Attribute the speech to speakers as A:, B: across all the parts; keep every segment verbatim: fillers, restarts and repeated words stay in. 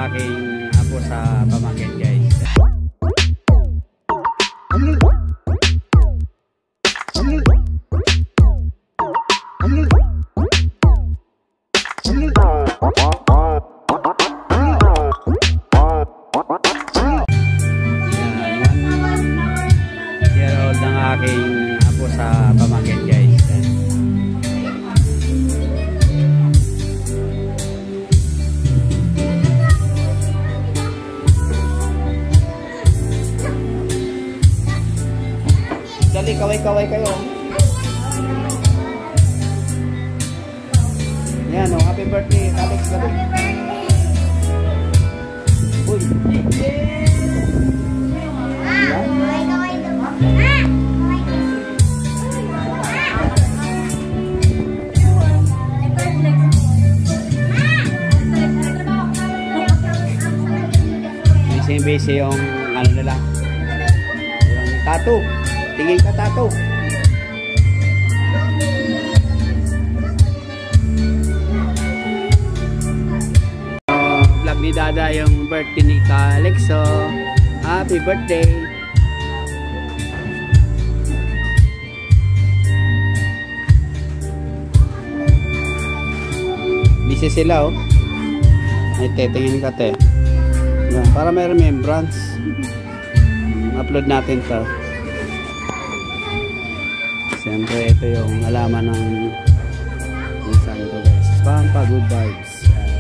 A: aking apo sa pamangkin, guys. Aking apo sa pamangkin, guys. Dali, kaway-kaway kayo. Yan, oh, happy birthday, Alex. Uy. Busy yung ano nila, yung tattoo. Tingin ka, tattoo. Uh, vlog ni Dada yung birthday ni Alex. So happy birthday. Busy sila, oh. Ay, tingin ka, te. Yan, para may remembrance. Upload natin to. Siyempre ito yung alaman ng minsan ko, guys. Pampa good vibes.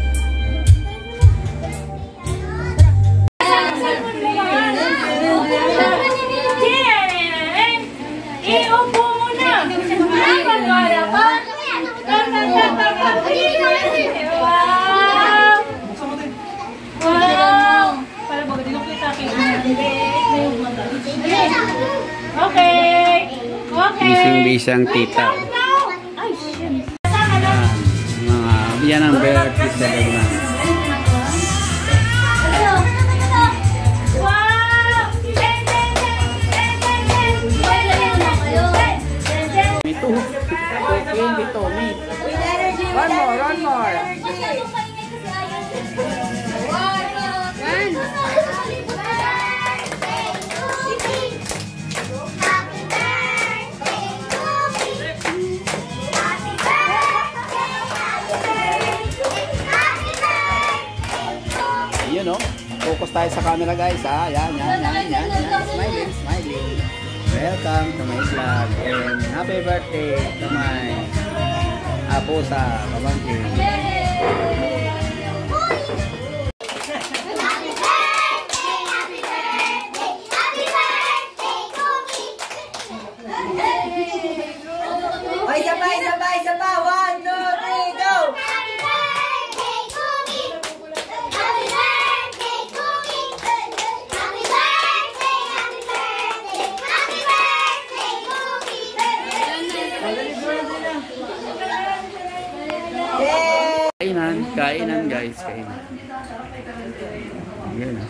B: Iupo mo na. Okay. Okay.
A: Bising-bisang tita. Yan, mga, yan ang birthday celebration. Ito. Ito. One more, one more. Yun, no? Focus tayo sa camera, guys. Ah, yan, yan, yan, yan, yan. Smiling, smiling. Welcome to my vlog and happy birthday to my apo sa pamangkin.
C: Ay, sabay, sabay, sabay. One, two, three, go! Happy birthday to me! Happy birthday to me! Happy birthday, happy birthday! Happy birthday to me!
A: Kainan, kainan, guys, kainan. Yan.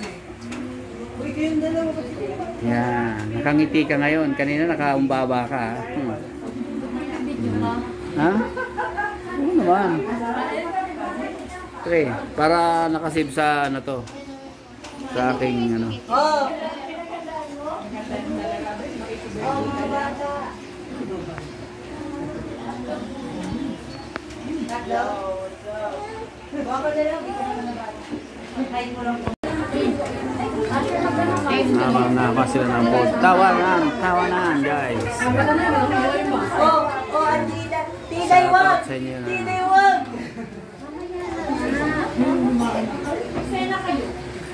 A: Yan, nakangiti ka ngayon. Kanina nakaumbaba ka. Hmm. Ha? Oo naman. Tre, para nakasave sa ano to. Sa aking ano.
C: Oh.
A: Nama-nama sila ng po. Tawanan, tawanan, guys.
C: Oh, oh, ang tida. Tiday wag. Tiday wag. Sena kayo.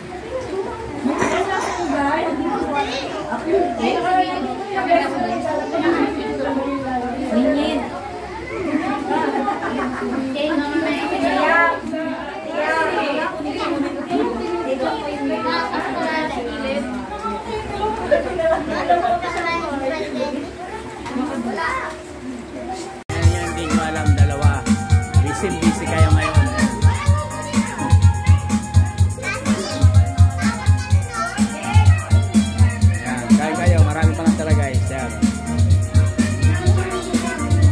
C: Ningin.
A: Hindi ko alam, dalawa. Busy-busy kayo ngayon. Yan, kain kayo. Marami pa lang talaga, guys. Yan.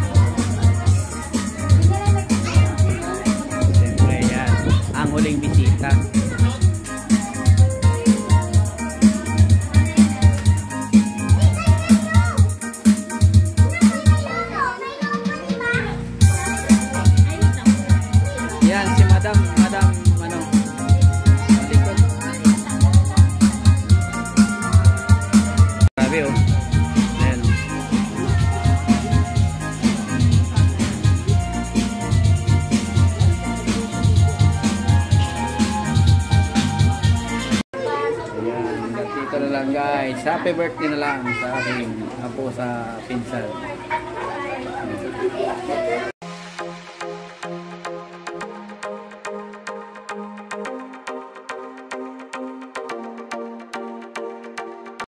A: happy birthday na lang sa aking apo sa pinsan.